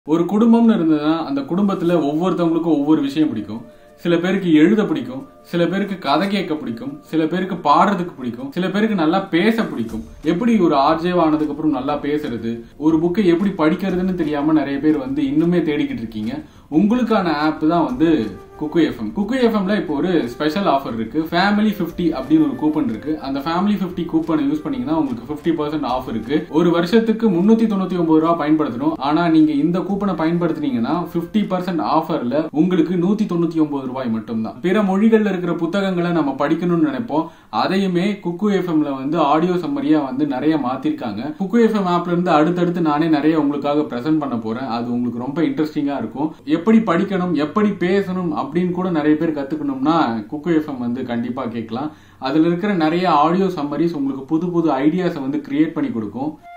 ஒரு குடும்பம்னு இருந்ததுன்னா அந்த குடும்பத்துல ஒவ்வொருத்தவங்களுக்கும் ஒவ்வொரு விஷயம் பிடிக்கும். சில பேருக்கு எழுத பிடிக்கும், சில பேருக்கு கதை கேட்க பிடிக்கும், சில பேருக்கு பாடுறதுக்கு பிடிக்கும், சில பேருக்கு நல்லா பேச பிடிக்கும். எப்படி ஒரு ஆர்ஜேவ் ஆனதுக்கு அப்புறம் நல்லா பேசுறது, ஒரு புக்கை எப்படி படிக்கிறதுன்னு தெரியாம நிறைய பேர் இன்னுமே தேடிக்கிட்டு இருக்கீங்க. உங்களுக்கான ஆப் தான் குக்கு எஃப்எம். குக்கு எஃப்எம்ல இப்போ ஒரு ஸ்பெஷல் ஆஃபர் இருக்கு. ஃபேமிலி 50 அப்படின்னு ஒரு கூப்பன் இருக்கு. அந்த ஃபேமிலி 50 கூப்பனை யூஸ் பண்ணீங்கன்னா உங்களுக்கு 50% ஆஃப் இருக்கு. ஒரு வருஷத்துக்கு 399 ரூபாய் பயன்படுத்தணும். ஆனா நீங்க இந்த கூப்பனை பயன்படுத்தினீங்கன்னா 50% ஆஃபர்ல உங்களுக்கு 199 ரூபாய் மட்டும்தான். பிற மொழிகள்ல இருக்கிற புத்தகங்களை நம்ம படிக்கணும்னு நினைப்போம். அதையுமே குக்கு எஃப்எம்ல ஆடியோ சம்மரியா நிறைய மாத்திருக்காங்க. குக்கு எஃப்எம் ஆப்ல இருந்து அடுத்தடுத்து நானே நிறைய உங்களுக்காக பிரசன்ட் பண்ண போறேன். அது உங்களுக்கு ரொம்ப இன்ட்ரெஸ்டிங்கா இருக்கும். எப்படி படிக்கணும், எப்படி பேசணும் அப்படின்னு கூட நிறைய பேர் கத்துக்கணும்னா குக்கு எஃப்எம் கண்டிப்பா கேட்கலாம். அதுல இருக்கிற நிறைய ஆடியோ சம்மரிஸ் உங்களுக்கு புது புது ஐடியாஸ் கிரியேட் பண்ணி கொடுக்கும்.